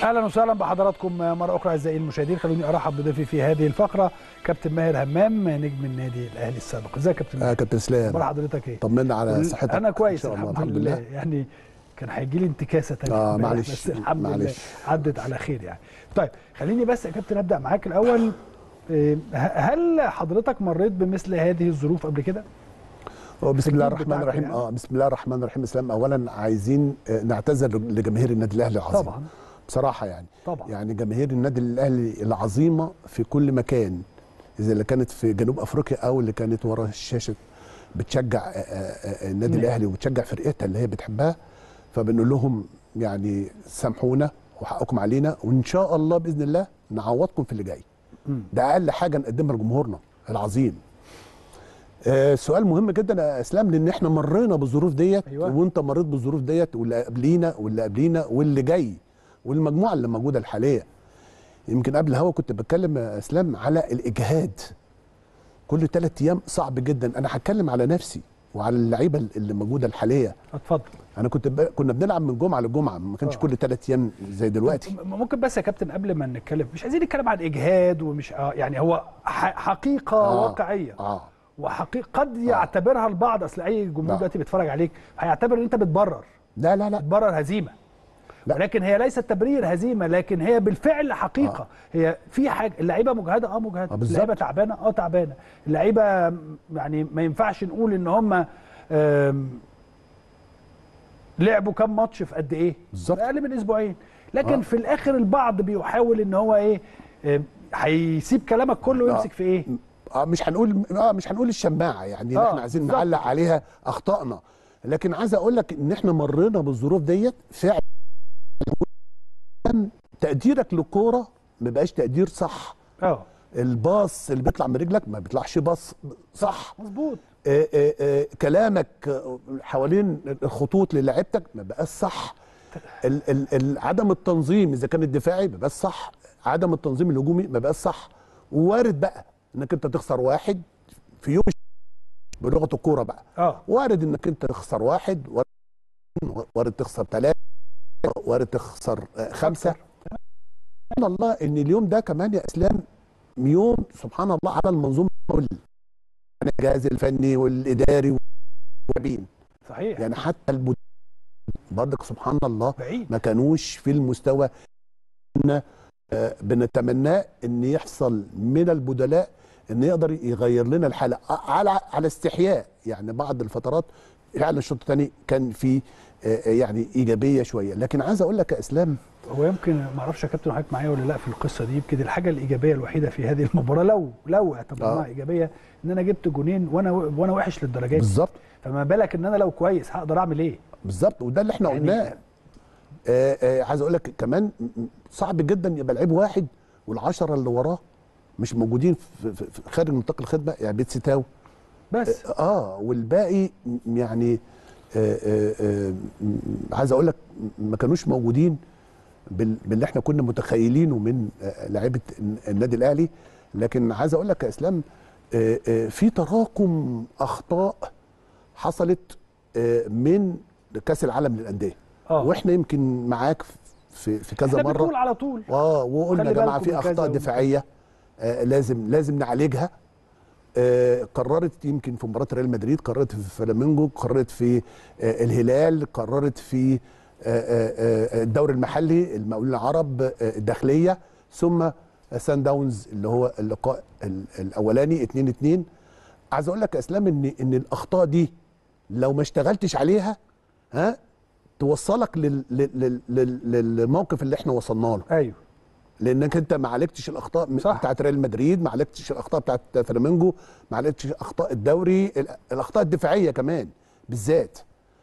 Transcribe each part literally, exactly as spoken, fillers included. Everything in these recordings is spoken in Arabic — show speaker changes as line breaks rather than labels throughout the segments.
اهلا وسهلا بحضراتكم مره اخرى اعزائي المشاهدين. خلوني ارحب بضيفي في هذه الفقره كابتن ماهر همام نجم النادي الاهلي السابق. ازيك يا كابتن ماهر؟
اه كابتن اسلام،
اخبار حضرتك ايه؟
طمنا على صحتك.
انا كويس
إن شاء الله.
الحمد, الحمد لله. لله يعني كان هيجي لي انتكاسه ثانيه
اه معلش
بس الحمد
معلش.
لله عدت على خير يعني. طيب خليني بس يا كابتن ابدا معاك الاول. هل حضرتك مريت بمثل هذه الظروف قبل كده؟
بسم الله الرحمن الرحيم.
يعني.
اه بسم الله الرحمن الرحيم. اسلام، اولا عايزين نعتذر لجماهير النادي الاهلي العظيم.
طبعا
بصراحه يعني
طبعا
يعني جماهير النادي الاهلي العظيمه في كل مكان، اذا اللي كانت في جنوب افريقيا او اللي كانت ورا الشاشه بتشجع النادي الاهلي وبتشجع فرقتها اللي هي بتحبها، فبنقول لهم يعني سامحونا وحقكم علينا، وان شاء الله باذن الله نعوضكم في اللي جاي. ده اقل حاجه نقدمها لجمهورنا العظيم. آه سؤال مهم جدا يا اسلام، لان احنا مرينا بالظروف ديت. أيوة. وانت مريت بالظروف ديت، واللي قبلينا واللي قبلينا واللي جاي والمجموعه اللي موجوده الحاليه. يمكن قبل الهوا كنت بتكلم يا اسلام على الاجهاد. كل ثلاث ايام صعب جدا. انا هتكلم على نفسي وعلى اللعيبه اللي موجوده الحاليه.
اتفضل.
انا كنت ب... كنا بنلعب من جمعه لجمعه، ما كانش كل ثلاث ايام زي دلوقتي.
ممكن بس يا كابتن قبل ما نتكلم، مش عايزين نتكلم عن اجهاد ومش آه يعني هو حقيقه آه. واقعيه.
اه
وحقيقه قد يعتبرها البعض، اصل اي جمهور دلوقتي بيتفرج عليك هيعتبر ان انت بتبرر.
لا لا لا
بتبرر هزيمه. لا. ولكن هي ليست تبرير هزيمه، لكن هي بالفعل حقيقه. آه. هي في حاجه، اللعيبه مجهده اه مجهده،
آه
اللعيبه تعبانه اه تعبانه، اللعيبه يعني ما ينفعش نقول ان هم لعبوا كام ماتش في قد ايه؟
بالظبط
اقل من اسبوعين، لكن
آه.
في الاخر البعض بيحاول ان هو ايه، هيسيب كلامك كله ويمسك آه. في ايه؟
اه مش هنقول اه مش هنقول الشماعه يعني
آه.
احنا عايزين نعلق عليها اخطائنا، لكن عايز اقول لك ان احنا مرينا بالظروف ديت فعلا. تقديرك للكوره ما بقاش تقدير صح.
اه
الباص اللي بيطلع من رجلك ما بيطلعش باص صح.
مظبوط.
آه آه آه كلامك حوالين الخطوط للاعيبتك ما بقاش صح. ال ال ال عدم التنظيم اذا كان الدفاعي ما بقاش صح، عدم التنظيم الهجومي ما بقاش صح. ووارد بقى انك انت تخسر واحد في يوم بلغه الكوره بقى.
اه
وارد انك انت تخسر واحد، وارد تخسر ثلاثه، وارد تخسر خمسه. سبحان الله ان اليوم ده كمان يا اسلام يوم سبحان الله على المنظومه كل الجهاز الفني والاداري واللاعبين.
صحيح.
يعني حتى البدلاء برضك سبحان الله
بعيد.
ما كانوش في المستوى ان بنتمناه ان يحصل من البدلاء ان يقدر يغير لنا الحاله على على استحياء. يعني بعض الفترات فعلا الشوط الثاني كان في يعني ايجابيه شويه، لكن عايز اقول لك يا اسلام
هو يمكن ما اعرفش يا كابتن حضرتك معايا ولا لا في القصه دي، يمكن الحاجه الايجابيه الوحيده في هذه المباراه لو لو اعتبرناها ايجابيه ان انا جبت جونين وانا وانا وحش للدرجه دي.
بالظبط.
فما بالك ان انا لو كويس هقدر اعمل ايه؟
بالظبط، وده اللي احنا يعني قلناه. آه آه عايز اقول لك كمان صعب جدا يبقى لعيب واحد والعشره اللي وراه مش موجودين في, في, في خارج نطاق الخدمه، يعني بيت ستاو
بس
اه, آه والباقي يعني آه آه آه عايز اقول لك ما كانوش موجودين باللي احنا كنا متخيلينه من آه لعيبه النادي الاهلي. لكن عايز اقول لك يا اسلام آه آه في تراكم اخطاء حصلت آه من كاس العالم للانديه. آه. واحنا يمكن معاك في في كذا
احنا
مره
بنقول على طول
اه وقلنا يا جماعه في اخطاء دفاعيه آه لازم لازم نعالجها. آه قررت يمكن في مباراه ريال مدريد، قررت في فلامينجو، قررت في آه الهلال، قررت في آه الدوري المحلي المقاولين العرب، آه الداخليه، ثم سان داونز اللي هو اللقاء الاولاني اتنين اتنين. عايز اقول لك يا اسلام ان ان الاخطاء دي لو ما اشتغلتش عليها ها توصلك لل لل لل للموقف اللي احنا وصلنا له.
ايوه.
لانك انت ما عالجتش الاخطاء بتاعت ريال مدريد، ما عالجتش الاخطاء بتاعت فلامينجو، ما عالجتش اخطاء الدوري، الاخطاء الدفاعيه كمان بالذات.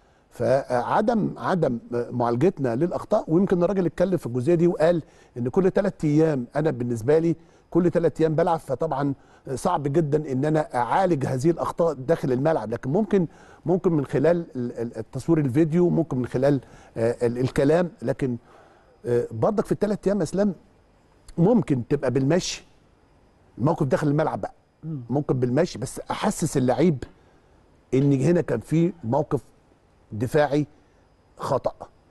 فعدم عدم معالجتنا للاخطاء، ويمكن الراجل اتكلم في الجزئيه دي وقال ان كل ثلاث ايام انا بالنسبه لي كل ثلاث ايام بلعب، فطبعا صعب جدا ان انا اعالج هذه الاخطاء داخل الملعب، لكن ممكن ممكن من خلال التصوير الفيديو، ممكن من خلال الكلام، لكن برضك في الثلاث ايام اسلام ممكن تبقى بالمشي الموقف داخل الملعب بقى، ممكن بالمشي بس احسس اللعيب ان هنا كان في موقف دفاعي خطأ،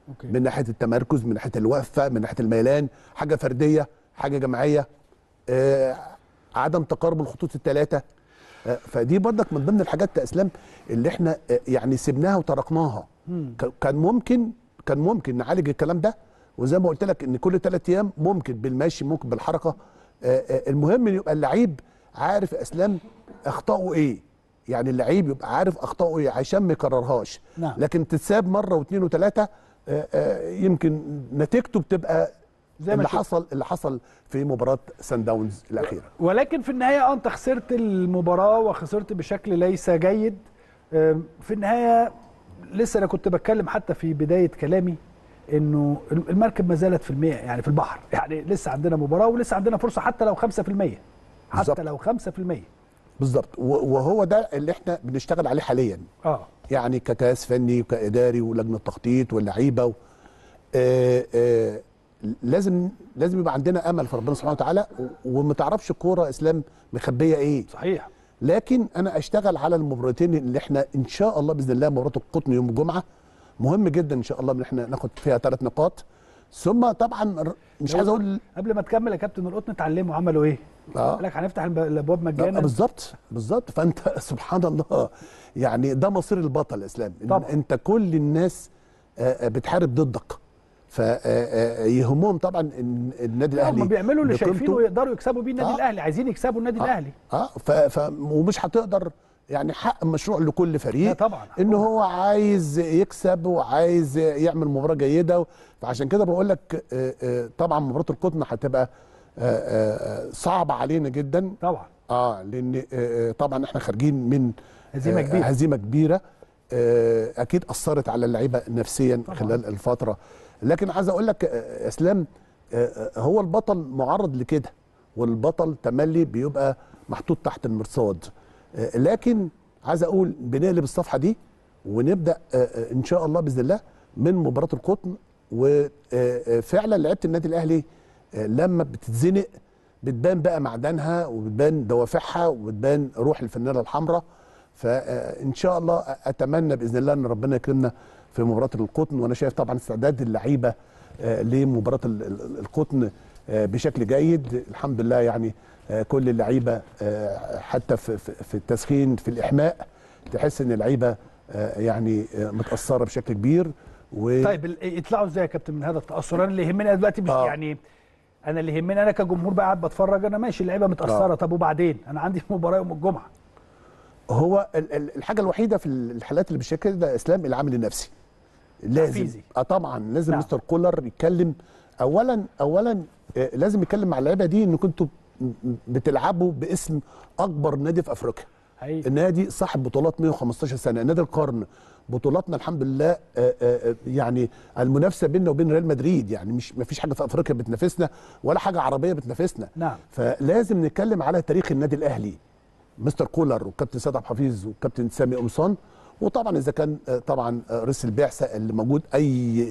أوكي.
من ناحيه التمركز، من ناحيه الوقفه، من ناحيه الميلان، حاجه فرديه، حاجه جماعيه، آه عدم تقارب الخطوط الثلاثه. آه فدي برضك من ضمن الحاجات يا اسلام اللي احنا آه يعني سبناها وتركناها. كان ممكن كان ممكن نعالج الكلام ده، وزي ما قلت لك ان كل ثلاث ايام ممكن بالمشي، ممكن بالحركه. آه آه المهم ان يبقى اللعيب عارف يا اسلام اخطائه ايه، يعني اللعيب يبقى عارف اخطائه ايه عشان ما يكررهاش.
نعم.
لكن تتساب مره واثنين وثلاثه يمكن نتيجته بتبقى زي اللي حصل اللي حصل في مباراه سان داونز الاخيره.
ولكن في النهايه اه انت خسرت المباراه وخسرت بشكل ليس جيد. في النهايه لسه انا كنت بتكلم حتى في بدايه كلامي انه المركب ما زالت في المية، يعني في البحر، يعني لسه عندنا مباراه ولسه عندنا فرصه حتى لو خمسة في المية، حتى بالزبط. لو خمسة في المية بالظبط.
وهو ده اللي احنا بنشتغل عليه حاليا.
اه
يعني كجهاز فني وكاداري ولجنه تخطيط واللعيبه و... آه آه لازم لازم يبقى عندنا امل في ربنا سبحانه وتعالى، وما تعرفش الكوره اسلام مخبيه ايه.
صحيح.
لكن انا اشتغل على المباراتين اللي احنا ان شاء الله باذن الله. مباراه القطن يوم الجمعه مهم جدا ان شاء الله ان احنا ناخد فيها ثلاث نقاط. ثم طبعا مش عايز اقول
قبل ما تكمل يا كابتن، القطن اتعلموا عملوا ايه؟
اه
قال لك هنفتح الابواب مجانا.
بالظبط بالظبط. فانت سبحان الله، يعني ده مصير البطل اسلام.
طبعا.
انت كل الناس بتحارب ضدك، فيهمهم طبعا ان النادي الاهلي
هم بيعملوا اللي شايفينه ويقدروا يكسبوا بيه النادي آه. الاهلي، عايزين يكسبوا النادي
آه.
الاهلي.
اه ف... ف... ومش هتقدر، يعني حق مشروع لكل فريق
طبعا
ان هو عايز يكسب وعايز يعمل مباراه جيده. فعشان كده بقول لك طبعا مباراه القطن هتبقى صعبه علينا جدا
طبعا.
اه لان طبعا احنا خارجين من
هزيمه كبيره
هزيمه كبيره اكيد اثرت على اللعيبه نفسيا طبعا خلال الفتره. لكن عايز اقول لك اسلام، هو البطل معرض لكده، والبطل تملي بيبقى محطوط تحت المرصاد. لكن عايز اقول بنقلب الصفحه دي ونبدا ان شاء الله باذن الله من مباراه القطن. وفعلا لعيبه النادي الاهلي لما بتتزنق بتبان بقى معدنها وبتبان دوافعها وبتبان روح الفانيله الحمراء. فان شاء الله اتمنى باذن الله ان ربنا يكرمنا في مباراه القطن. وانا شايف طبعا استعداد اللعيبه لمباراه القطن بشكل جيد الحمد لله. يعني كل اللعيبه حتى في في التسخين في الاحماء تحس ان اللعيبه يعني متاثره بشكل كبير. و...
طيب يطلعوا ازاي يا كابتن من هذا التاثر؟ انا اللي يهمني دلوقتي مش آه. يعني انا اللي يهمني انا كجمهور بقى قاعد بتفرج، انا ماشي اللعيبه متاثره آه. طب وبعدين انا عندي مباراه يوم الجمعه.
هو الحاجه الوحيده في الحالات اللي بالشكل ده اسلام العامل النفسي لازم تحفيزي. اه طبعا لازم نعم. مستر كولر يتكلم اولا اولا آه لازم يتكلم مع اللعيبه دي ان كنتوا بتلعبوا باسم اكبر نادي في افريقيا.
حقيقي.
النادي صاحب بطولات مئة وخمستاشر سنه، نادي القرن. بطولاتنا الحمد لله آآ آآ يعني المنافسه بيننا وبين ريال مدريد، يعني مش ما فيش حاجه في افريقيا بتنافسنا ولا حاجه عربيه بتنافسنا.
نعم.
فلازم نتكلم على تاريخ النادي الاهلي. مستر كولر والكابتن سيد عبد الحفيظ والكابتن سامي قمصان، وطبعا اذا كان طبعا رئيس البعثه اللي موجود اي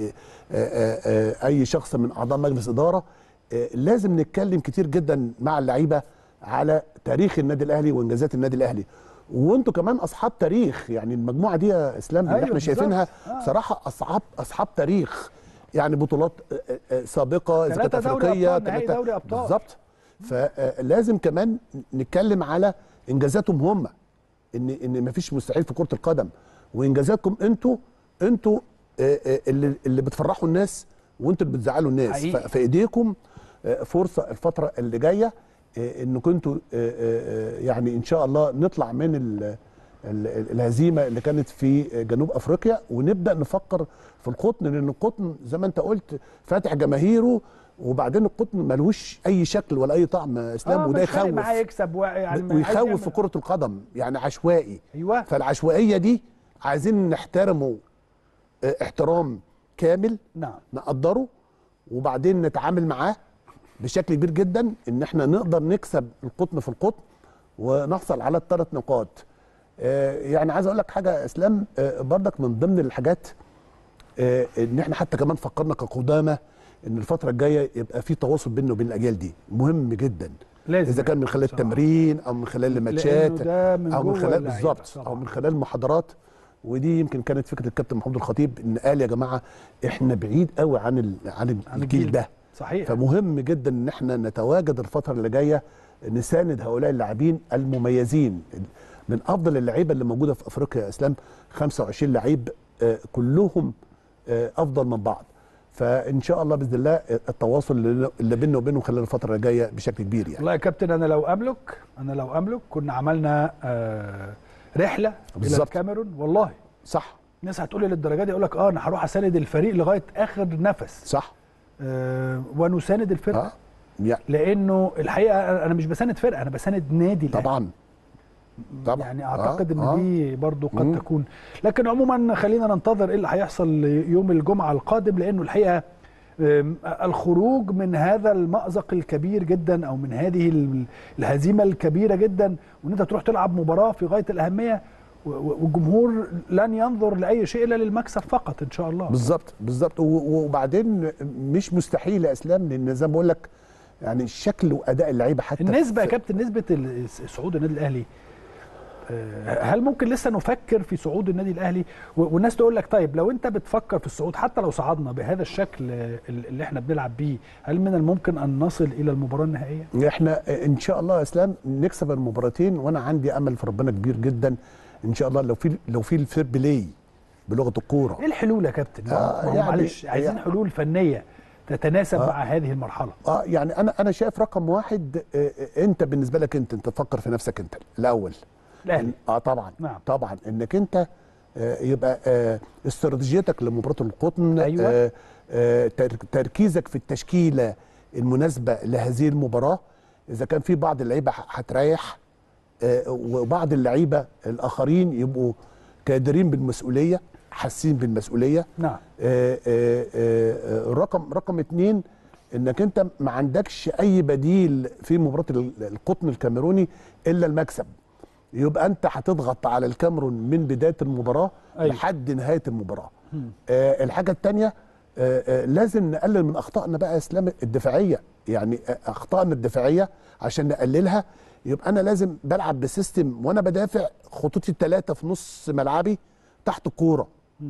آآ اي شخص من اعضاء مجلس اداره، لازم نتكلم كتير جدا مع اللعيبه على تاريخ النادي الاهلي وانجازات النادي الاهلي. وانتوا كمان اصحاب تاريخ، يعني المجموعه دي يا اسلام اللي
أيوة
احنا شايفينها آه. بصراحه اصحاب اصحاب تاريخ، يعني بطولات سابقه اذا كانت افريقيه
نهائي دوري ابطال
بالظبط. فلازم كمان نتكلم على انجازاتهم هم، ان ان مفيش مستحيل في كره القدم، وانجازاتكم انتوا انتوا اللي اللي بتفرحوا الناس وانتوا اللي بتزعلوا الناس. في ايديكم فرصه الفتره اللي جايه ان كنتوا يعني ان شاء الله نطلع من ال ال الهزيمه اللي كانت في جنوب افريقيا ونبدا نفكر في القطن، لان القطن زي ما انت قلت فاتح جماهيره، وبعدين القطن ملوش اي شكل ولا اي طعم اسلام.
آه
وده يخوف
معاه يكسب يعني
ويخوف في كره القدم، يعني عشوائي.
ايوه.
فالعشوائيه دي عايزين نحترمه احترام كامل.
نعم.
نقدره وبعدين نتعامل معاه بشكل كبير جدا ان احنا نقدر نكسب القطن في القطن ونحصل على الثلاث نقاط. آه يعني عايز اقول لك حاجه اسلام، آه برضك من ضمن الحاجات آه ان احنا حتى كمان فكرنا كقدامى ان الفتره الجايه يبقى في تواصل بيننا وبين الاجيال دي، مهم جدا.
لازم
اذا كان من خلال التمرين او من خلال الماتشات او من خلال بالظبط او من خلال المحاضرات. ودي يمكن كانت فكره الكابتن محمود الخطيب، ان قال يا جماعه احنا بعيد قوي عن ال... عن, عن الجيل ده.
صحيح.
فمهم جدا ان احنا نتواجد الفتره اللي جايه نساند هؤلاء اللاعبين المميزين، من افضل اللعيبه اللي موجوده في افريقيا يا اسلام، خمسة وعشرين لعيب آه كلهم آه افضل من بعض. فان شاء الله باذن الله التواصل اللي بيننا وبينهم خلال الفتره اللي جايه بشكل كبير يعني.
والله يا كابتن انا لو املك انا لو املك كنا عملنا آه رحله بالزبط. الى الكاميرون والله.
صح.
الناس هتقول لي للدرجه دي، اقول لك اه انا هروح اساند الفريق لغايه اخر نفس.
صح.
آه ونساند الفرقه.
آه. يعني.
لانه الحقيقه انا مش بساند فرقه، انا بساند نادي.
طبعا طبعا.
يعني اعتقد
آه.
ان دي برضو قد
مم.
تكون، لكن عموما خلينا ننتظر ايه اللي هيحصل يوم الجمعه القادم، لانه الحقيقه الخروج من هذا المأزق الكبير جدا او من هذه الهزيمه الكبيره جدا، وان انت تروح تلعب مباراه في غايه الاهميه والجمهور لن ينظر لاي شيء الا للمكسب فقط ان شاء الله.
بالظبط بالظبط. وبعدين مش مستحيل يا اسلام، لان زي ما بقول لك يعني الشكل واداء اللعيبه حتى
النسبه يا كابتن، نسبه صعود النادي الاهلي، هل ممكن لسه نفكر في صعود النادي الاهلي؟ والناس تقول لك طيب لو انت بتفكر في الصعود حتى لو صعدنا بهذا الشكل اللي احنا بنلعب بيه، هل من الممكن ان نصل الى المباراه النهائيه؟
احنا ان شاء الله يا اسلام نكسب المباراتين، وانا عندي امل في ربنا كبير جدا ان شاء الله. لو في لو في الفير بلاي بلغه الكوره.
ايه الحلول يا كابتن؟ آه يعني معلش عايزين يعني حلول فنيه تتناسب آه مع هذه المرحله.
اه يعني انا انا شايف رقم واحد، آه انت بالنسبه لك انت انت تفكر في نفسك انت الاول.
الأهلي.
اه طبعا.
نعم.
طبعا انك انت آه يبقى آه استراتيجيتك لمباراه القطن.
أيوة.
آه آه تركيزك في التشكيله المناسبه لهذه المباراه. اذا كان في بعض اللعيبه هتريح، آه وبعض اللعيبه الاخرين يبقوا قادرين بالمسؤوليه، حاسين بالمسؤوليه.
نعم.
آه آه آه رقم رقم اتنين، انك انت ما عندكش اي بديل في مباراه القطن الكاميروني الا المكسب. يبقى انت هتضغط على الكاميرون من بدايه المباراه. أيوة. لحد نهايه المباراه. آه الحاجه الثانيه، آه آه لازم نقلل من اخطائنا بقى يا اسلام الدفاعيه، يعني آه اخطائنا الدفاعيه عشان نقللها. يبقى انا لازم بلعب بسيستم وانا بدافع خطوطي الثلاثه في نص ملعبي تحت الكوره،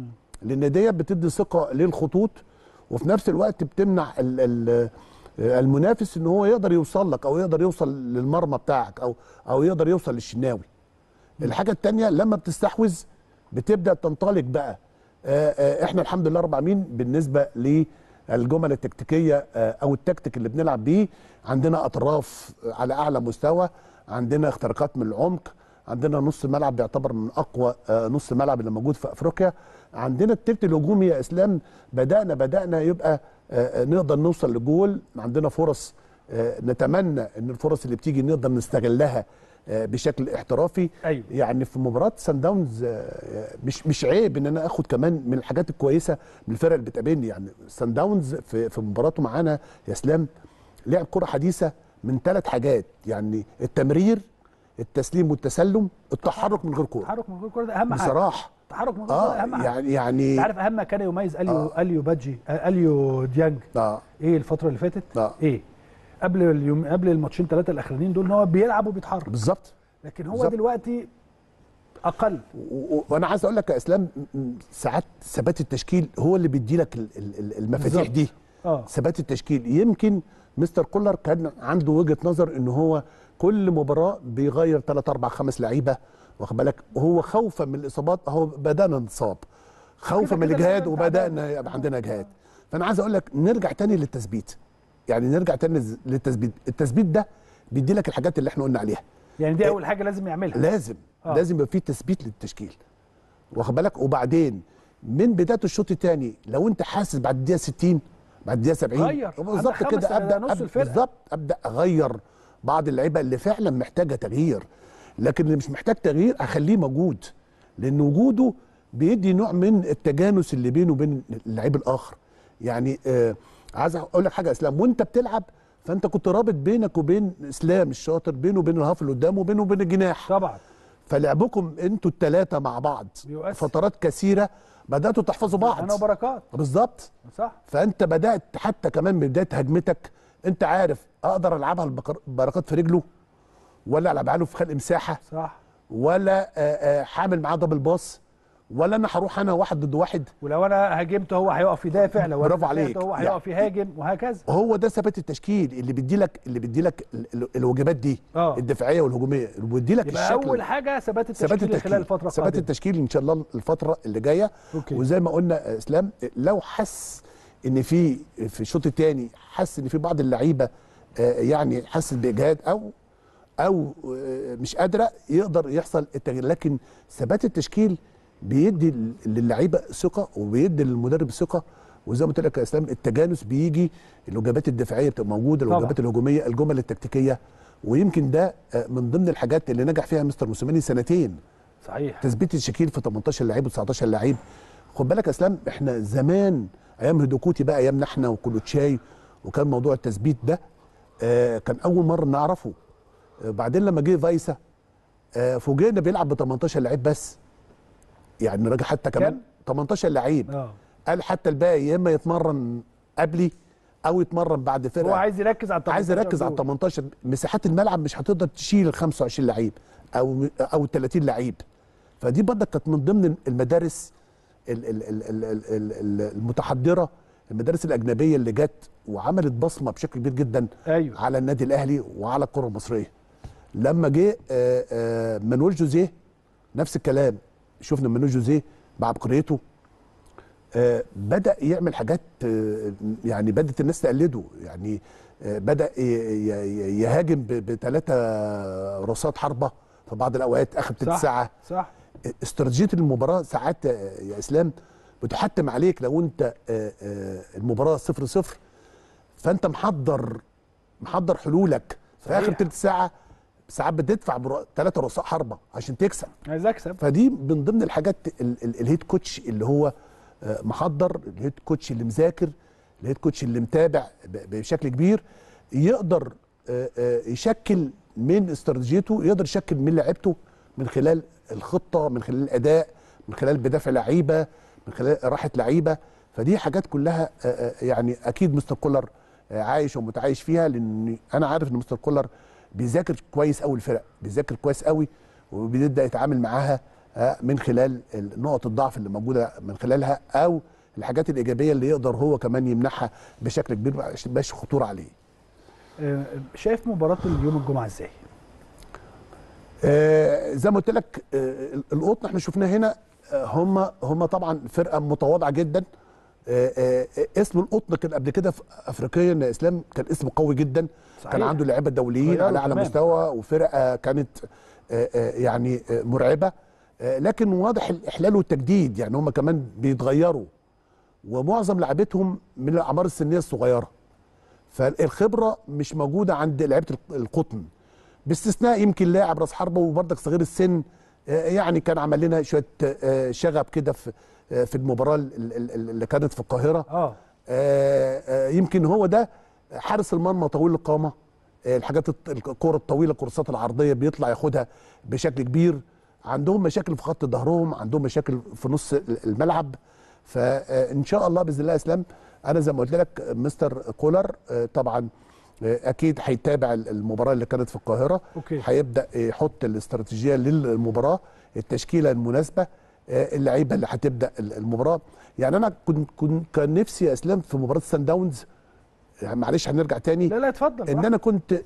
لان ديت بتدي ثقه للخطوط، وفي نفس الوقت بتمنع ال ال المنافس ان هو يقدر يوصل لك او يقدر يوصل للمرمى بتاعك او او يقدر يوصل للشناوي. الحاجه الثانيه لما بتستحوذ بتبدا تنطلق بقى. آآ آآ احنا الحمد لله رب العالمين بالنسبه للجمل التكتيكيه او التكتيك اللي بنلعب بيه، عندنا اطراف على اعلى مستوى، عندنا اختراقات من العمق، عندنا نص ملعب بيعتبر من اقوى نص ملعب اللي موجود في افريقيا، عندنا التلت الهجومي يا اسلام بدانا بدانا يبقى نقدر نوصل لجول، عندنا فرص نتمنى ان الفرص اللي بتيجي نقدر نستغلها بشكل احترافي.
أيوة.
يعني في مباراه سان داونز مش مش عيب ان انا اخد كمان من الحاجات الكويسه من الفرق اللي بتقابلني. يعني سان داونز في في مباراته معانا يا اسلام لعب كره حديثه من ثلاث حاجات، يعني التمرير، التسليم والتسلم، التحرك من غير كوره.
التحرك من غير كوره ده اهم حاجه
بصراحه.
التحرك من غير
آه
كوره اهم حاجه.
يعني يعني
انت عارف اهم ما كان يميز اليو
آه
اليو بادجي اليو ديانج
آه
ايه الفتره اللي فاتت؟
آه
ايه قبل اليوم قبل الماتشين ثلاثه الاخرانيين دول ان هو بيلعب وبيتحرك
بالظبط.
لكن هو
بالزبط.
دلوقتي اقل.
وانا عايز اقول لك يا اسلام ساعات ثبات التشكيل هو اللي بيدي لك المفاتيح دي.
اه
ثبات التشكيل. يمكن مستر كولر كان عنده وجهه نظر ان هو كل مباراه بيغير ثلاث اربع خمس لعيبه، واخد بالك، وهو خوفا من الاصابات اهو بدانا نصاب، خوفا من الاجهاد وبدانا يبقى عندنا اجهاد. فانا عايز اقول لك نرجع تاني للتثبيت، يعني نرجع تاني للتثبيت. التثبيت ده بيدي لك الحاجات اللي احنا قلنا عليها،
يعني دي اول حاجه لازم يعملها.
لازم آه. لازم يبقى في تثبيت للتشكيل، واخد بالك. وبعدين من بدايه الشوط الثاني لو انت حاسس بعد الدقيقه ستين بعد الدقيقه سبعين
غير
بالظبط كده ابدا بالظبط ابدا اغير بعض اللعيبه اللي فعلا محتاجه تغيير، لكن اللي مش محتاج تغيير اخليه موجود، لان وجوده بيدي نوع من التجانس اللي بينه وبين اللعيب الاخر. يعني آه عايز اقول لك حاجه يا اسلام، وانت بتلعب فانت كنت رابط بينك وبين اسلام الشاطر، بينه وبين الهاف اللي قدامه وبينه وبين الجناح
طبعا.
فلعبكم انتوا الثلاثه مع بعض
بيؤثر.
فترات كثيره بداتوا تحفظوا بعض
انا وبركات
بالظبط
صح.
فانت بدات حتى كمان من بدايه هجمتك انت عارف اقدر العبها البركات في رجله ولا العبها له في خلق مساحه
صح،
ولا آآ آآ حامل معاه دبل باص ولا انا هروح انا واحد ضد واحد.
ولو انا هاجمت هو هيقف يدافع، لو
برافو عليك،
هو هيقف يهاجم وهكذا.
هو ده ثبات التشكيل اللي بيدي لك اللي بيدي لك الواجبات دي
آه.
الدفاعيه والهجوميه، اللي بيدي لك
يبقى
الشكل.
اول حاجه ثبات التشكيل, التشكيل خلال الفتره القادمه،
ثبات التشكيل ان شاء الله الفتره اللي جايه. وزي ما قلنا اسلام، لو حس ان في في الشوط الثاني حس ان في بعض اللعيبه يعني حس باجهاد او او مش قادره، يقدر يحصل التغيير. لكن ثبات التشكيل بيدي للعيبه ثقه وبيدي للمدرب ثقه. وزي ما قلت لك يا اسلام، التجانس بيجي، الوجبات الدفاعيه بتبقى موجوده، الوجبات الهجوميه، الجمل التكتيكيه. ويمكن ده من ضمن الحاجات اللي نجح فيها مستر موسيماني سنتين.
صحيح.
تثبيت التشكيل في تمنتاشر لعيب وتسعتاشر لعيب. خد بالك يا اسلام، احنا زمان ايام هدوكوتي بقى، ايامنا احنا وكولوتشاي، وكان موضوع التثبيت ده آه كان اول مره نعرفه. آه بعدين لما جه فايسا آه فوجئنا بيلعب ب تمنتاشر لعيب بس. يعني الراجل حتى كمان تمنتاشر لعيب.
اه
قال حتى الباقي يا اما يتمرن قبلي او يتمرن بعد فرقه.
هو عايز يركز على
عايز يركز على ال تمنتاشر. مساحات الملعب مش هتقدر تشيل ال خمسة وعشرين لعيب او او ال تلاتين لعيب. فدي برضك كانت من ضمن المدارس المتحضره، المدارس الاجنبيه اللي جت وعملت بصمه بشكل كبير جدا.
أيوة.
على النادي الاهلي وعلى الكره المصريه. لما جه مانويل جوزيه نفس الكلام. شفنا مانويل جوزيه بعبقريته آه بدأ يعمل حاجات، آه يعني بدأت الناس تقلده. يعني آه بدأ يهاجم بثلاثة رصاصات حربة في بعض الأوقات آخر تلت ساعة.
صح.
استراتيجية المباراة ساعات يا إسلام بتحتم عليك لو أنت آه آه المباراة صفر صفر، فأنت محضر محضر حلولك في آخر تلت ساعة. ساعات بتدفع ثلاثة رصاص حربة عشان تكسب.
عايز أكسب.
فدي من ضمن الحاجات الهيد كوتش اللي هو محضر، الهيد كوتش اللي مذاكر، الهيد كوتش اللي متابع بشكل كبير، يقدر يشكل من استراتيجيته، يقدر يشكل من لعيبته من خلال الخطه، من خلال الاداء، من خلال بدافع لعيبه، من خلال راحه لعيبه. فدي حاجات كلها يعني اكيد مستر كولر عايش ومتعايش فيها، لان انا عارف ان مستر كولر بيذاكر كويس قوي الفرق، بيذاكر كويس قوي وبيبدا يتعامل معاها من خلال نقط الضعف اللي موجوده من خلالها، او الحاجات الايجابيه اللي يقدر هو كمان يمنحها بشكل كبير ما يبقاش خطوره عليه.
شايف مباراه اليوم الجمعه ازاي؟
آه زي ما قلت لك، آه القطن احنا شفناه هنا، آه هم هم طبعا فرقه متواضعه جدا. آه آه اسم القطن كان قبل كده في افريقيا يا اسلام كان اسم قوي جدا. صحيح. كان عنده لعيبه دوليين على اعلى مستوى، وفرقه كانت آه آه يعني آه مرعبه. لكن واضح الاحلال والتجديد، يعني هم كمان بيتغيروا، ومعظم لعبتهم من الاعمار السنيه الصغيره. فالخبره مش موجوده عند لعيبه القطن، باستثناء يمكن لاعب راس حربه وبرضك صغير السن، يعني كان عمل لنا شويه شغب كده في في المباراه اللي كانت في القاهره. اه يمكن هو ده حارس المرمى طويل القامه، الحاجات الكره الطويله، الكورسات العرضيه بيطلع ياخدها بشكل كبير. عندهم مشاكل في خط ظهرهم، عندهم مشاكل في نص الملعب. فان شاء الله باذن الله يا اسلام، انا زي ما قلت لك مستر كولر طبعا اكيد هيتابع المباراه اللي كانت في القاهره.
أوكي.
هيبدا يحط الاستراتيجيه للمباراه، التشكيله المناسبه، اللعيبه اللي هتبدا المباراه. يعني انا كنت كنت كان نفسي يا اسلام في مباراه سان داونز، يعني معلش هنرجع تاني.
لا لا اتفضل.
ان انا كنت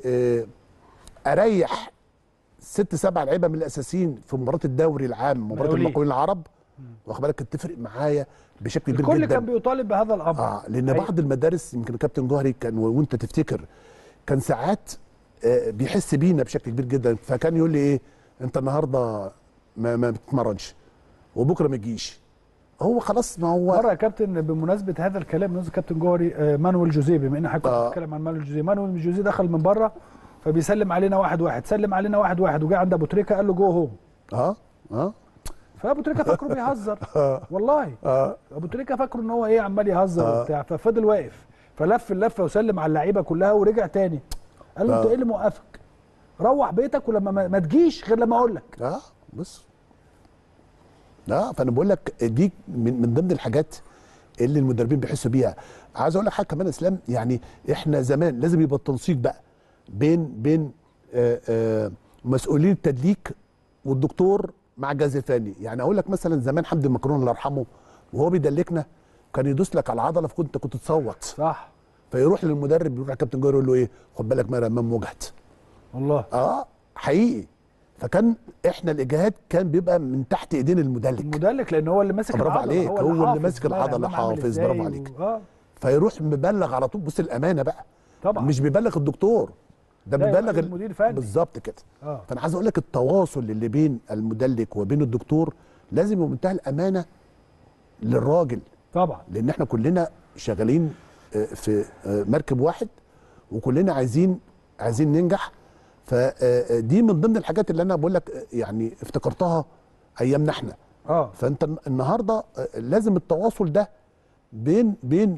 اريح ست سبع لعيبه من الاساسيين في مباراه الدوري العام، مباراه المقاولين العرب، واخد بالك، كانت تفرق معايا بشكل كبير جدا.
الكل كان بيطالب بهذا الامر.
اه لان أي. بعض المدارس يمكن الكابتن جوهري كان، وانت تفتكر، كان ساعات آه بيحس بينا بشكل كبير جدا. فكان يقول لي ايه، انت النهارده ما, ما بتتمرنش وبكره ما تجيش. هو خلاص، ما هو
مره يا كابتن بمناسبه هذا الكلام، بمناسبه كابتن جوهري، آه مانويل جوزيه، بما ان حضرتك آه. بتتكلم عن مانويل جوزيه، مانويل جوزيه دخل من بره فبيسلم علينا واحد واحد، سلم علينا واحد واحد، وجا عند ابو تريكه قال له جو هوم.
اه اه
فابو تريكه فاكره بيهزر. والله
اه
ابو تريكه فاكره ان هو ايه، عمال يهزر
آه.
وبتاع. ففضل واقف، فلف اللفه وسلم على اللعيبه كلها ورجع تاني. قال له انت ايه اللي موقفك؟ روح بيتك ولما ما, ما تجيش غير لما اقول لك.
اه بص، اه فانا بقول لك دي من, من ضمن الحاجات اللي المدربين بيحسوا بيها. عايز اقول لك حاجه كمان يا اسلام، يعني احنا زمان لازم يبقى التنسيق بقى بين بين آآ آآ مسؤولين التدليك والدكتور مع الجهاز الفني. يعني اقول لك مثلا زمان حمدي المكرون الله يرحمه وهو بيدلكنا كان يدوس لك على العضله فكنت كنت تصوت
صح.
فيروح للمدرب يروح كابتن جوهر يقول له ايه خد بالك ماهر امام مجهد
والله
اه حقيقي. فكان احنا الاجهاد كان بيبقى من تحت ايدين المدلك
المدلك لان هو اللي ماسك
برافو
العضله
عليك،
هو
هو
اللي,
اللي ماسك العضله حافظ برافو عليك
و... آه.
فيروح مبلغ على طول. بص الامانه بقى
طبعا
مش بيبلغ الدكتور ده بيبلغ
المدير الفني
بالظبط كده.
آه.
فانا عايز اقول لك التواصل اللي بين المدلك وبين الدكتور لازم يبقى منتهى الامانه للراجل
طبعا
لان احنا كلنا شغالين في مركب واحد وكلنا عايزين عايزين ننجح. فدي من ضمن الحاجات اللي انا بقول لك يعني افتكرتها ايامنا احنا.
اه
فانت النهارده لازم التواصل ده بين بين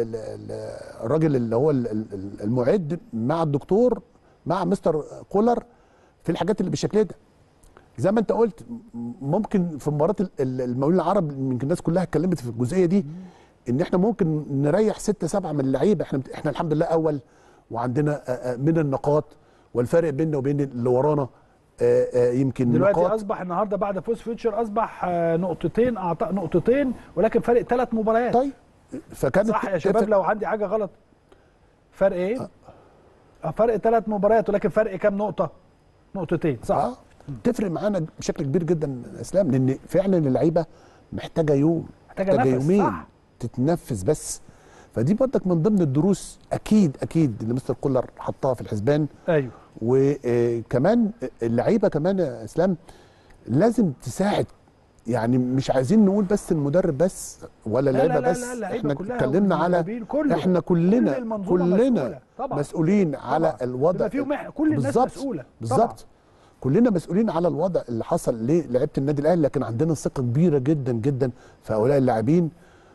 الراجل اللي هو المعد مع الدكتور مع مستر كولر في الحاجات اللي بالشكل ده. زي ما انت قلت ممكن في مباراه المقاولين العرب يمكن الناس كلها اتكلمت في الجزئيه دي ان احنا ممكن نريح ستة سبعة من اللعيبه. احنا احنا الحمد لله اول وعندنا من النقاط والفرق بيننا وبين اللي ورانا يمكن
دلوقتي
نقاط.
اصبح النهارده بعد فوز فيوتشر اصبح نقطتين اعطاء نقطتين ولكن فرق ثلاث مباريات.
طيب فكانت
صح يا شباب لو عندي حاجه غلط فرق ايه؟ اه فرق ثلاث مباريات ولكن فرق كام نقطه؟ نقطتين صح.
اه تفرق معانا بشكل كبير جدا اسلام لان فعلا اللعيبه محتاجه يوم
محتاجه,
محتاجة يومين
صح.
تتنفس بس. فدي برضك من ضمن الدروس اكيد اكيد اللي مستر كولر حطها في الحسبان.
ايوه
وكمان اللعيبه كمان يا اسلام لازم تساعد. يعني مش عايزين نقول بس المدرب بس ولا اللعيبه بس
لا لا
احنا اتكلمنا على
كله.
احنا كلنا
كل
كلنا مسؤولين
طبعا.
على الوضع
فيهم كل الناس مسؤوله
بالظبط. كلنا مسؤولين على الوضع اللي حصل للعيبه النادي الاهلي لكن عندنا ثقه كبيره جدا جدا في هؤلاء اللاعبين.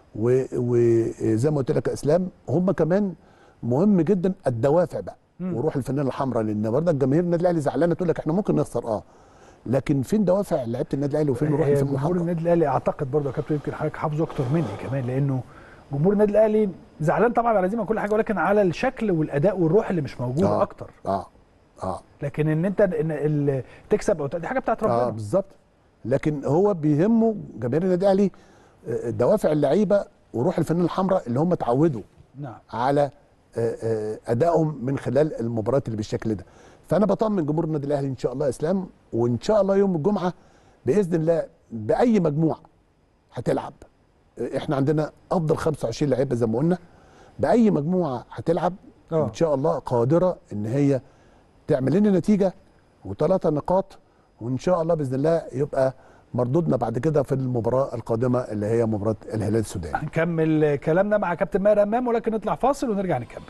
وزي ما قلت لك يا اسلام هم كمان مهم جدا الدوافع بقى م. وروح الفانيله الحمراء لان برضه الجماهير النادي الاهلي زعلانه تقول لك احنا ممكن نخسر اه لكن فين دوافع لعيبه النادي الاهلي وفين روح الفانيله الحمراء؟
جمهور النادي الاهلي اعتقد برضه يا كابتن يمكن حضرتك حافظه اكتر مني كمان لانه جمهور النادي الاهلي زعلان طبعا على زي كل حاجه ولكن على الشكل والاداء والروح اللي مش موجوده
آه.
اكتر.
اه اه
لكن ان انت ان تكسب او دي حاجه بتاعت ربنا.
اه بالظبط. لكن هو بيهمه جماهير النادي الاهلي دوافع اللعيبه وروح الفانيله الحمراء اللي هم اتعودوا
نعم
على ادائهم من خلال المباريات اللي بالشكل ده. فانا بطمن جمهور النادي الاهلي ان شاء الله يا اسلام وان شاء الله يوم الجمعه باذن الله باي مجموعه هتلعب احنا عندنا افضل خمسة وعشرين لعيبه زي ما قلنا باي مجموعه هتلعب أوه. ان شاء الله قادره ان هي تعمل لنا نتيجه وثلاثه نقاط وان شاء الله باذن الله يبقى مردودنا بعد كده في المباراه القادمه اللي هي مباراه الهلال السوداني.
هنكمل كلامنا مع كابتن ماهر امام ولكن نطلع فاصل ونرجع نكمل.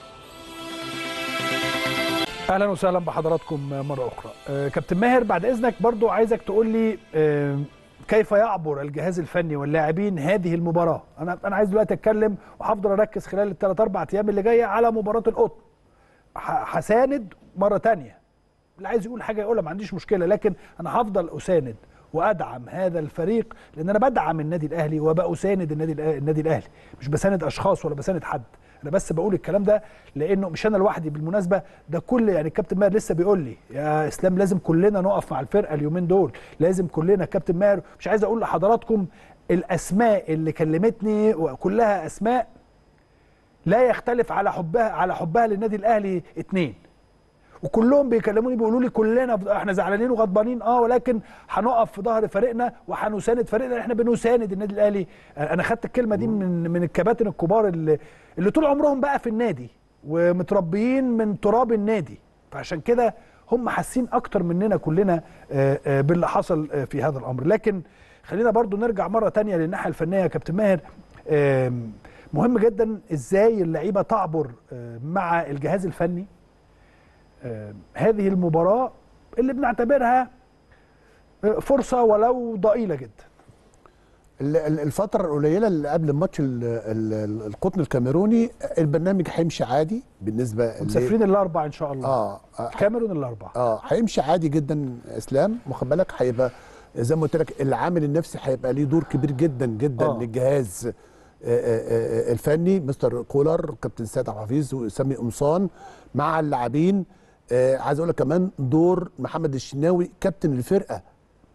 اهلا وسهلا بحضراتكم مره اخرى. أه كابتن ماهر بعد اذنك برضو عايزك تقول لي أه كيف يعبر الجهاز الفني واللاعبين هذه المباراه؟ انا انا عايز دلوقتي اتكلم وهفضل اركز خلال الثلاث اربع ايام اللي جايه على مباراه القطن. هساند مره ثانيه اللي عايز يقول حاجه يقولها ما عنديش مشكله لكن انا هفضل اساند وادعم هذا الفريق لان انا بدعم النادي الاهلي وبأساند النادي النادي الاهلي مش بساند اشخاص ولا بساند حد. انا بس بقول الكلام ده لانه مش انا لوحدي بالمناسبه ده كل يعني الكابتن ماهر لسه بيقول لي يا اسلام لازم كلنا نقف مع الفرقه اليومين دول لازم كلنا. الكابتن ماهر مش عايز اقول لحضراتكم الاسماء اللي كلمتني وكلها اسماء لا يختلف على حبها على حبها للنادي الاهلي اتنين وكلهم بيكلموني بيقولوا لي كلنا احنا زعلانين وغضبانين اه ولكن هنقف في ظهر فريقنا وهنساند فريقنا. احنا بنساند النادي الاهلي. انا خدت الكلمه دي من من الكباتن الكبار اللي اللي طول عمرهم بقى في النادي ومتربيين من تراب النادي فعشان كده هم حاسين اكتر مننا كلنا باللي حصل في هذا الامر. لكن خلينا برضو نرجع مره ثانيه للناحيه الفنيه يا كابتن ماهر. مهم جدا ازاي اللعيبه تعبر مع الجهاز الفني هذه المباراة اللي بنعتبرها فرصة ولو ضئيلة جدا.
الفترة القليلة اللي قبل ماتش القطن الكاميروني البرنامج هيمشي عادي بالنسبة
مسافرين الأربع إن شاء الله.
اه
كاميرون الأربع.
اه هيمشي عادي جدا اسلام واخد بالك هيبقى زي ما قلت لك العامل النفسي هيبقى ليه دور كبير جدا جدا آه. للجهاز الفني مستر كولر كابتن سيد عبد الحفيظ وسامي قمصان مع اللاعبين. آه عايز اقول لك كمان دور محمد الشناوي كابتن الفرقه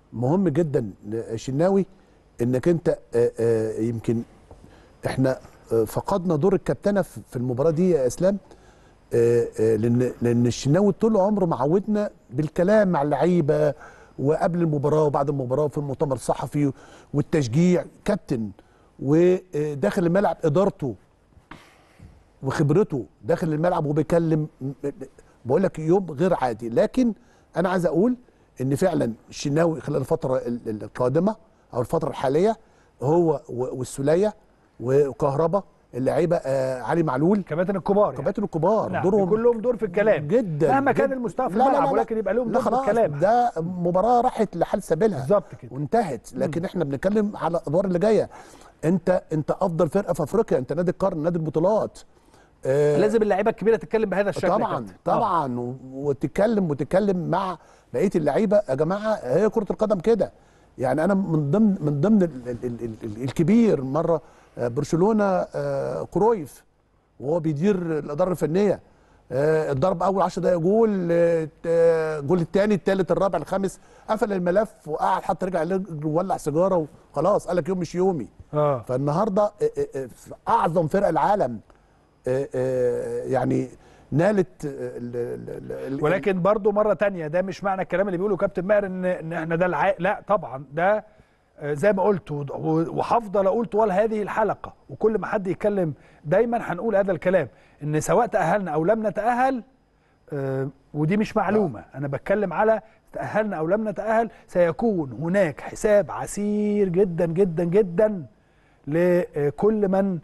مهم جدا شناوي انك انت آه، آه، يمكن احنا آه، فقدنا دور الكابتنه في المباراه دي يا اسلام، آه، آه، لان لان الشناوي طول عمره معودنا بالكلام مع اللعيبه وقبل المباراه وبعد المباراه وفي المؤتمر الصحفي والتشجيع، كابتن وداخل الملعب ادارته وخبرته داخل الملعب وبيكلم، بقول لك يوم غير عادي. لكن انا عايز اقول ان فعلا الشناوي خلال الفتره القادمه او الفتره الحاليه هو والسوليه وكهربا اللعيبه، آه علي معلول،
كباتن الكبار
كباتن الكبار
نعم.
دورهم
كلهم دور في الكلام
جدا
مهما كان
جداً.
المستوى في
لا
الملعب،
لا لا
ولكن يبقى لهم
لا
دور في
خلاص،
الكلام.
ده مباراه راحت لحال سبيلها
بالظبط كده
وانتهت. لكن احنا بنتكلم على الادوار اللي جايه. انت انت افضل فرقه في افريقيا، انت نادي القرن، نادي البطولات.
آه لازم اللعيبه الكبيره تتكلم بهذا الشكل
طبعا طبعا آه. وتتكلم وتتكلم مع بقيه اللعيبه. يا جماعه هي كره القدم كده. يعني انا من ضمن من ضمن ال ال ال ال الكبير مره برشلونه آه كرويف وهو بيدير الاداره الفنيه، آه الضرب اول عشر دقائق جول، آه جول الثاني الثالث الرابع الخامس، قفل الملف وقعد حط رجل على رجله وولع سيجاره وخلاص، قال لك يوم مش يومي.
آه.
فالنهارده آه آه في اعظم فرق العالم آه آه يعني نالت ال ال
ولكن برضو مره ثانيه ده مش معنى الكلام اللي بيقوله كابتن ماهر ان ان احنا ده الع... لا طبعا ده زي ما قلت وهفضل اقول طوال هذه الحلقه، وكل ما حد يتكلم دايما هنقول هذا الكلام، ان سواء تاهلنا او لم نتاهل، آه ودي مش معلومه، انا بتكلم على تاهلنا او لم نتاهل سيكون هناك حساب عسير جدا جدا جدا لكل من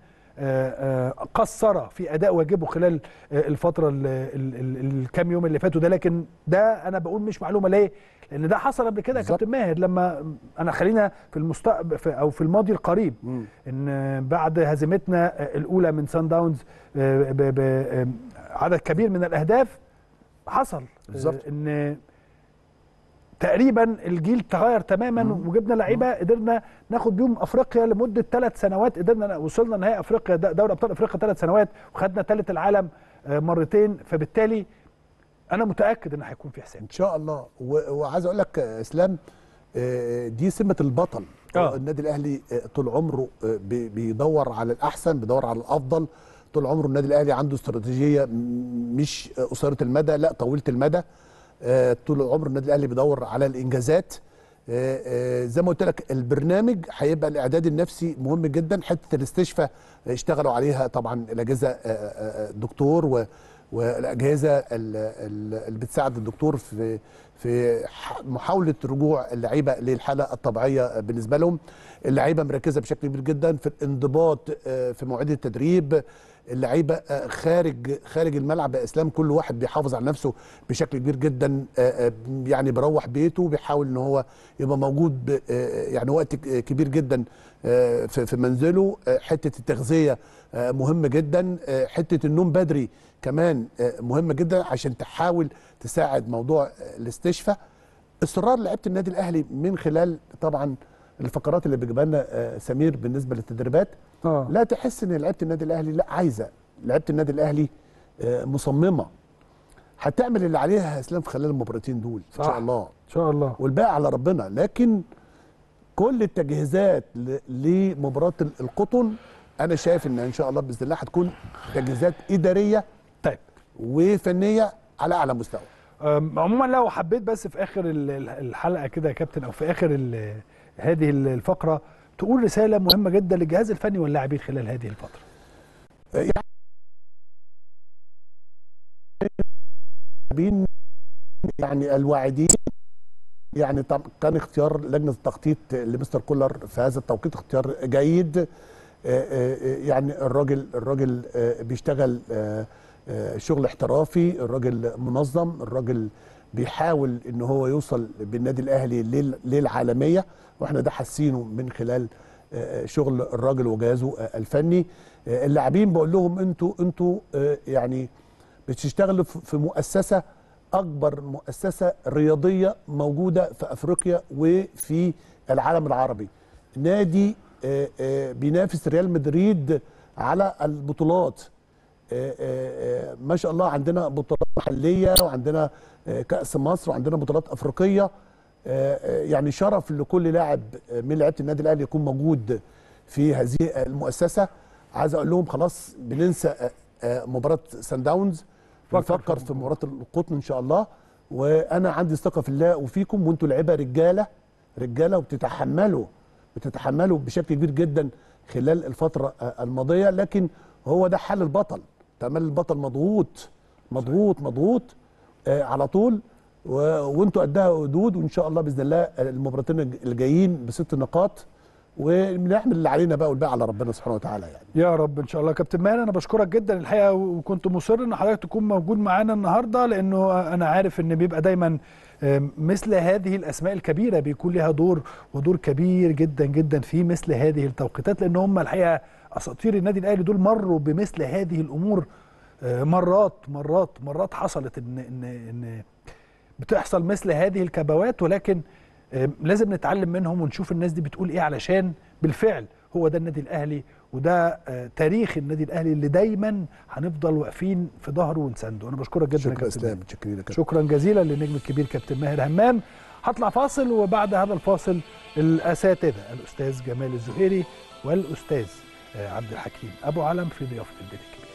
قصر في اداء واجبه خلال الفتره الكام يوم اللي فاتوا ده. لكن ده انا بقول مش معلومه ليه؟ لان ده حصل قبل كده يا كابتن ماهر، لما انا خلينا في المستقبل او في الماضي القريب، م. ان بعد هزيمتنا الاولى من سان داونز بعدد كبير من الاهداف حصل بالزبط. ان تقريبا الجيل تغير تماما، مم. وجبنا لعيبه قدرنا ناخد بيهم افريقيا لمده ثلاث سنوات، قدرنا وصلنا نهائي افريقيا دوري ابطال افريقيا ثلاث سنوات، وخدنا ثالث العالم مرتين. فبالتالي انا متاكد ان هيكون في حساب
ان شاء الله. وعايز اقول لك اسلام، دي سمه البطل. آه. النادي الاهلي طول عمره بيدور على الاحسن، بيدور على الافضل. طول عمره النادي الاهلي عنده استراتيجيه مش قصيره المدى، لا طويله المدى. آه طول عمر النادي الاهلي بيدور على الانجازات. آه آه زي ما قلت لك البرنامج هيبقى الاعداد النفسي مهم جدا. حته الاستشفاء اشتغلوا عليها طبعا الاجهزه، الدكتور والاجهزه اللي بتساعد الدكتور في في محاوله رجوع اللعيبه للحاله الطبيعيه بالنسبه لهم. اللعيبه مركزه بشكل كبير جدا في الانضباط في مواعيد التدريب. اللعيبه خارج خارج الملعب يا اسلام كل واحد بيحافظ على نفسه بشكل كبير جدا، يعني بيروح بيته بيحاول ان هو يبقى موجود يعني وقت كبير جدا في منزله. حته التغذيه مهمه جدا، حته النوم بدري كمان مهمه جدا عشان تحاول تساعد موضوع الاستشفاء. اصرار لعيبه النادي الاهلي من خلال طبعا الفقرات اللي بيجيبها لنا سمير بالنسبه للتدريبات، آه. لا تحس ان لعيبه النادي الاهلي لا عايزه. لعيبه النادي الاهلي مصممه هتعمل اللي عليها يا اسلام في خلال المباراتين دول صح. ان شاء الله
ان شاء الله،
والباقي على ربنا. لكن كل التجهيزات لمباراه القطن انا شايف ان ان شاء الله باذن الله هتكون تجهيزات اداريه
طيب
وفنيه على اعلى مستوى.
عموما لو حبيت بس في اخر الحلقه كده يا كابتن او في اخر هذه الفقره تقول رساله مهمه جدا للجهاز الفني واللاعبين خلال هذه الفتره.
يعني يعني الواعدين، يعني كان اختيار لجنه التخطيط لمستر كولر في هذا التوقيت اختيار جيد. يعني الراجل الراجل بيشتغل شغل احترافي، الراجل منظم، الراجل بيحاول ان هو يوصل بالنادي الاهلي للعالميه، واحنا ده حاسينه من خلال شغل الراجل وجهازه الفني. اللاعبين بقول لهم انتوا انتوا يعني بتشتغلوا في مؤسسه، اكبر مؤسسه رياضيه موجوده في افريقيا وفي العالم العربي. نادي بينافس ريال مدريد على البطولات. ما شاء الله عندنا بطولات محليه وعندنا كأس مصر وعندنا بطولات افريقيه. يعني شرف لكل لاعب من لعيبه النادي الاهلي يكون موجود في هذه المؤسسه. عايز اقول لهم خلاص بننسى مباراه سان داونز، بنفكر في مباراه القطن ان شاء الله. وانا عندي ثقه في الله وفيكم، وانتوا لعيبه رجاله رجاله وبتتحملوا بتتحملوا بشكل كبير جدا خلال الفتره الماضيه، لكن هو ده حال البطل. تمام، البطل مضغوط مضغوط مضغوط آه على طول، وانتوا قدها حدود، وان شاء الله باذن الله المباراتين الجايين بست نقاط، ونحمل اللي علينا بقى والباقي على ربنا سبحانه وتعالى يعني.
يا رب ان شاء الله. كابتن ماهر انا بشكرك جدا الحقيقه، وكنت مصر ان حضرتك تكون موجود معانا النهارده، لانه انا عارف ان بيبقى دايما مثل هذه الاسماء الكبيره بيكون لها دور ودور كبير جدا جدا في مثل هذه التوقيتات، لان هم الحقيقه اساطير النادي الاهلي دول مروا بمثل هذه الامور مرات مرات مرات حصلت ان ان ان بتحصل مثل هذه الكبوات، ولكن لازم نتعلم منهم ونشوف الناس دي بتقول ايه، علشان بالفعل هو ده النادي الاهلي وده تاريخ النادي الاهلي اللي دايما هنفضل واقفين في ظهره ونسنده. انا بشكرك جدا
شكرا اسلام،
شكرا جزيلا للنجم الكبير كابتن ماهر همام. هطلع فاصل، وبعد هذا الفاصل الاساتذه الاستاذ جمال الزهيري والاستاذ عبد الحكيم ابو علم في ضيافه البيت الكبير.